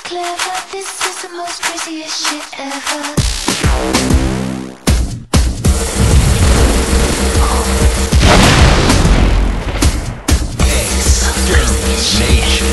clever. This is the most craziest shit ever. Extermination.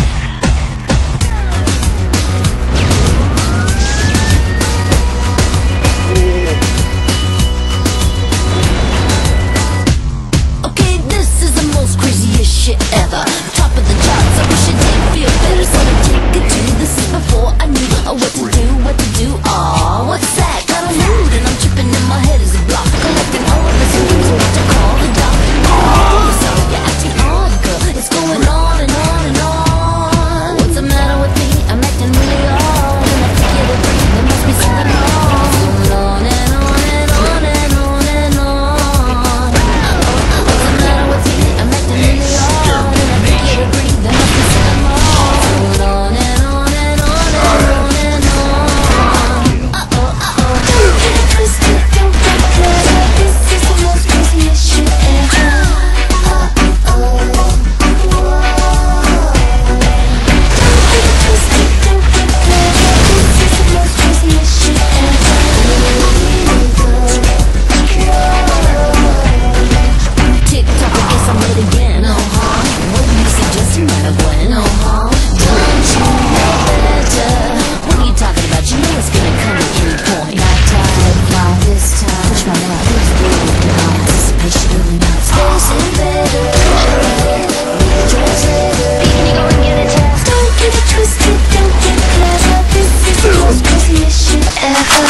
Okay, this is the most craziest shit ever. Top of the charts, I wish it did feel better. So I take it to this is before I knew what to do, Aw, what's that? Got a mood and I'm tripping in my head as a block. Collecting all of the symptoms, about to call the doc. Oh, sorry, you're acting odd, girl. It's going on and on and on. What's the matter with me? I'm acting really odd. And I think you'll agree, there must be something wrong. Going on and on and on and on and on. What's the matter with me? I'm acting really odd. And I think you'll agree, there must be something wrong. Going on and on and on and on and on. Don't get it twisted, don't get clever. This is the most craziest shit ever. Don't get it twisted, don't get clever. This is the most craziest shit ever. TikTok, I guess I'm late again. What do you suggest you might have went? Don't you know better? What are you talking about? You know it's gonna come at any point. Not tired, fly this time. Push my luck, who's good now? Anticipation really not space invader. Beating you and get a test. Don't get it twisted, don't get clever. This is the most craziest shit ever.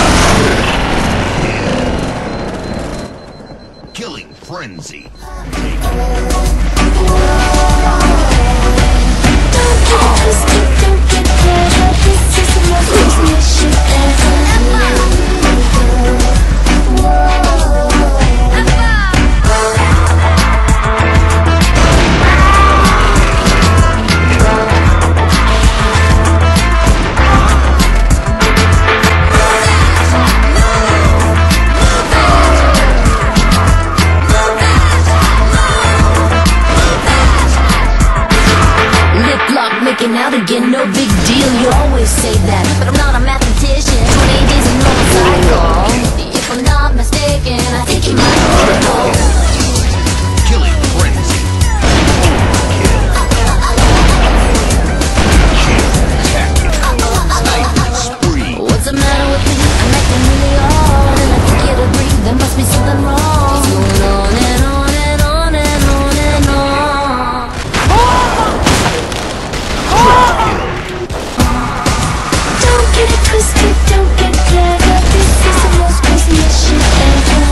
Killing frenzy. Don't get it twisted, don't get clever. This is the most craziest shit ever. Lip lock, making out again, no big deal. You always say that, but I'm not a mathematician. 28 days of normal cycle. If I'm not mistaken, I think you might know. Killing frenzy. Sniping spree. What's the matter with me? I'm acting really odd, and I think you'd agree there must be something wrong. It's going on and on and on and on and on. Don't get it twisted, don't get clever. This is the most craziest shit ever.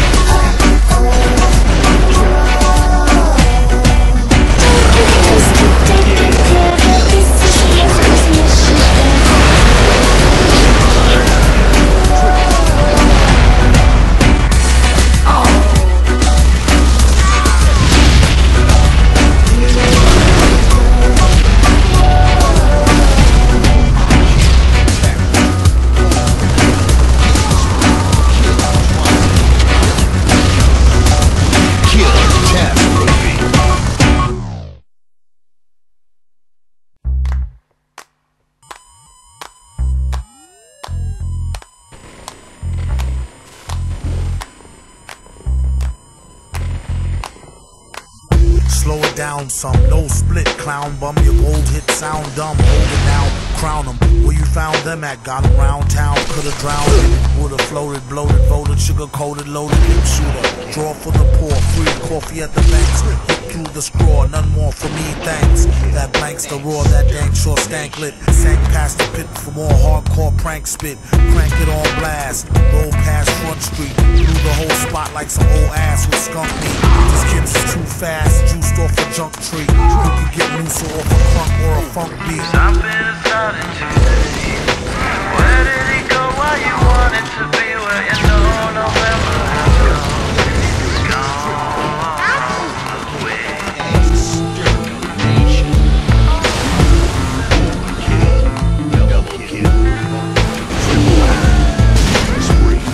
Don't get it twisted, don't get clever. This is the most craziest shit ever. Slow it down some, no split, clown bum. Your gold hit sound dumb, hold it down, crown them. Where you found them at, got them round town. Could've drowned it, would've floated, bloated, voted, sugar coated, loaded, hip shooter. Draw for the poor, free coffee at the banks. Hit through the straw, none more for me, thanks. That blanks the roar, that dank short stank lit. Sank past the pit for more hardcore prank spit. Crank it on blast, roll past Front Street. Blew the whole spot like some old ass with skunk meat. This kid's too fast, juiced off a junk tree. You could get looser off a crunk or a funk beat. Something is starting today. Where did he go? Why you wanted to be where you know November has gone? It's gone away. Double kill. Spree.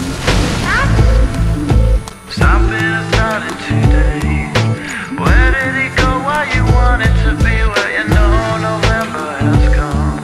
Something is starting today. Where did he go? Why you wanted to be where you know November has gone?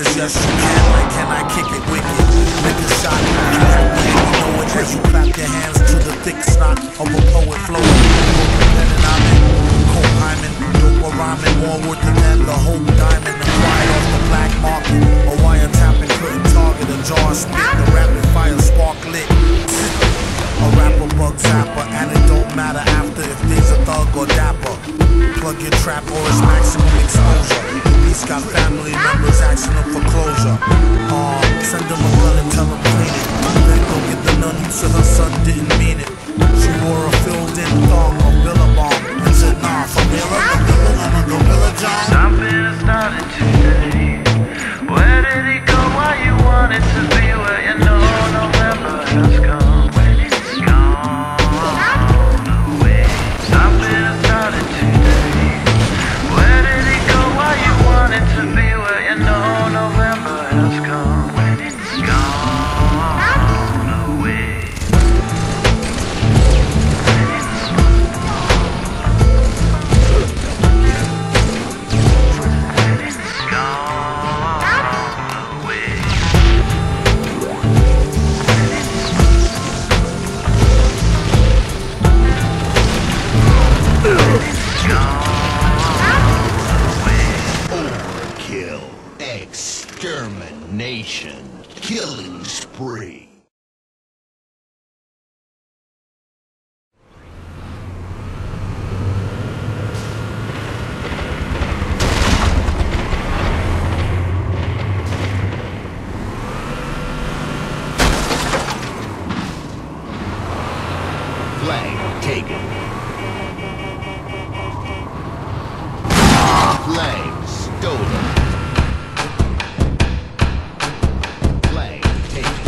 is yes you can. Like can I kick it wicked? Make a shot, you have me, you know it as you clap your hands to the thick snot of a poet flowing. And I'm in cold hymen, dope rhyming, more wood than the whole diamond. Acquired off the black market, a wiretapping couldn't target a jar spit. The rapid fire spark lit. A rapper bug zapper, and it don't matter after if there's a thug or dapper. Plug your trap or it's maximum exposure. He's got family members asking him for closure. Send him a gun and tell him clean it. Then go get the nun who said her son didn't mean it. She wore a filled-in thong or billabong and said, nah, for real, I'm a gorilla John. Something started today. Where did he go? Why you wanted to be where you know November has come? When it's gone away. Something started today. Where did he go? Why you wanted to be where you know November has come? When it's gone away. Overkill. Extermination. Killing spree. Flag taken. Flag stolen. Flag taken.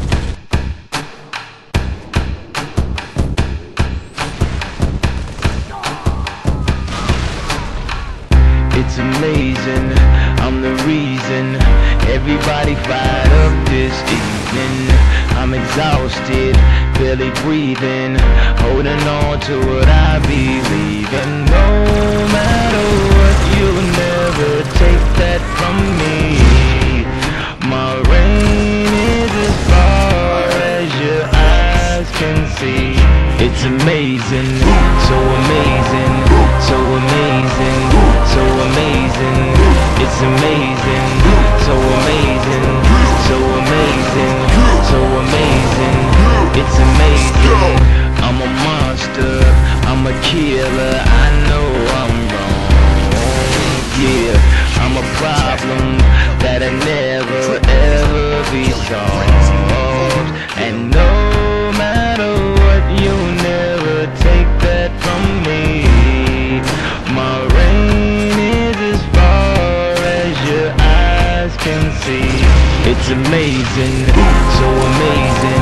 It's amazing, I'm the reason everybody fired up this evening. I'm exhausted, barely breathing, holding on to what I believe in. No matter what, you'll never take that from me. My reign is as far as your eyes can see. It's amazing, so amazing, so amazing, so amazing. It's amazing, so amazing, so amazing, so amazing. It's amazing. I'm a monster, I'm a killer. I know I'm wrong. Yeah, I'm a problem that'll never ever be solved. And no matter what, you'll never take that from me. My reign is as far as your eyes can see. It's amazing, so amazing.